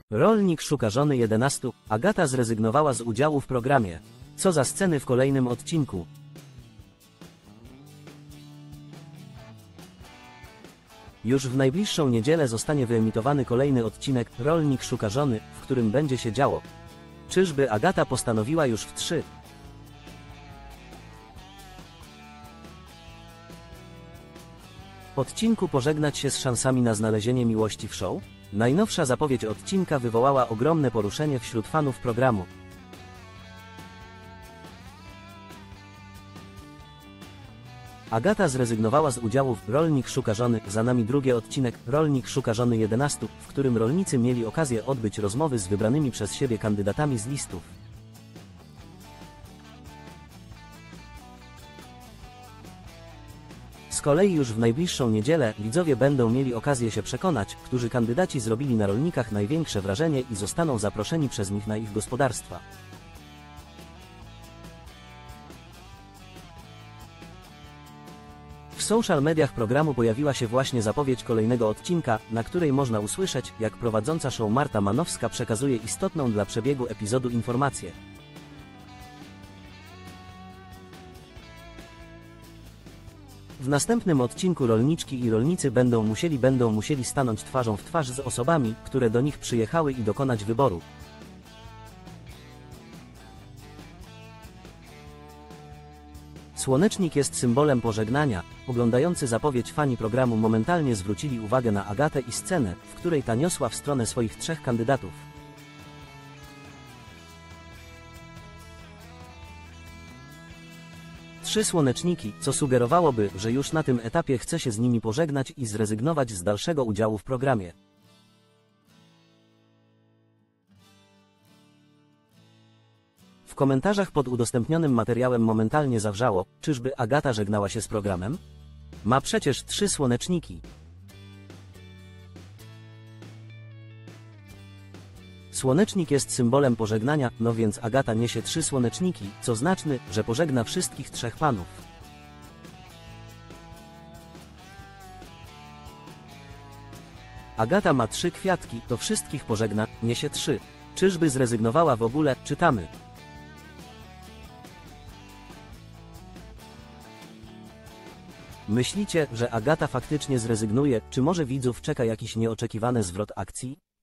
Rolnik szuka żony 11. Agata zrezygnowała z udziału w programie. Co za sceny w kolejnym odcinku? Już w najbliższą niedzielę zostanie wyemitowany kolejny odcinek Rolnik szuka żony, w którym będzie się działo. Czyżby Agata postanowiła już w 3. odcinku pożegnać się z szansami na znalezienie miłości w show? Najnowsza zapowiedź odcinka wywołała ogromne poruszenie wśród fanów programu. Agata zrezygnowała z udziału w Rolnik szuka żony. Za nami drugi odcinek Rolnik szuka żony 11, w którym rolnicy mieli okazję odbyć rozmowy z wybranymi przez siebie kandydatami z listów. Z kolei już w najbliższą niedzielę widzowie będą mieli okazję się przekonać, którzy kandydaci zrobili na rolnikach największe wrażenie i zostaną zaproszeni przez nich na ich gospodarstwa. W social mediach programu pojawiła się właśnie zapowiedź kolejnego odcinka, na której można usłyszeć, jak prowadząca show Marta Manowska przekazuje istotną dla przebiegu epizodu informację. W następnym odcinku rolniczki i rolnicy będą musieli stanąć twarzą w twarz z osobami, które do nich przyjechały i dokonać wyboru. Słonecznik jest symbolem pożegnania. Oglądający zapowiedź fani programu momentalnie zwrócili uwagę na Agatę i scenę, w której ta niosła w stronę swoich 3 kandydatów. Trzy słoneczniki, co sugerowałoby, że już na tym etapie chce się z nimi pożegnać i zrezygnować z dalszego udziału w programie. W komentarzach pod udostępnionym materiałem momentalnie zawrzało, czyżby Agata żegnała się z programem? Ma przecież 3 słoneczniki. Słonecznik jest symbolem pożegnania, no więc Agata niesie 3 słoneczniki, co znaczy, że pożegna wszystkich 3 panów. Agata ma 3 kwiatki, to wszystkich pożegna, niesie 3. Czyżby zrezygnowała w ogóle? Czytamy. Myślicie, że Agata faktycznie zrezygnuje, czy może widzów czeka jakiś nieoczekiwany zwrot akcji?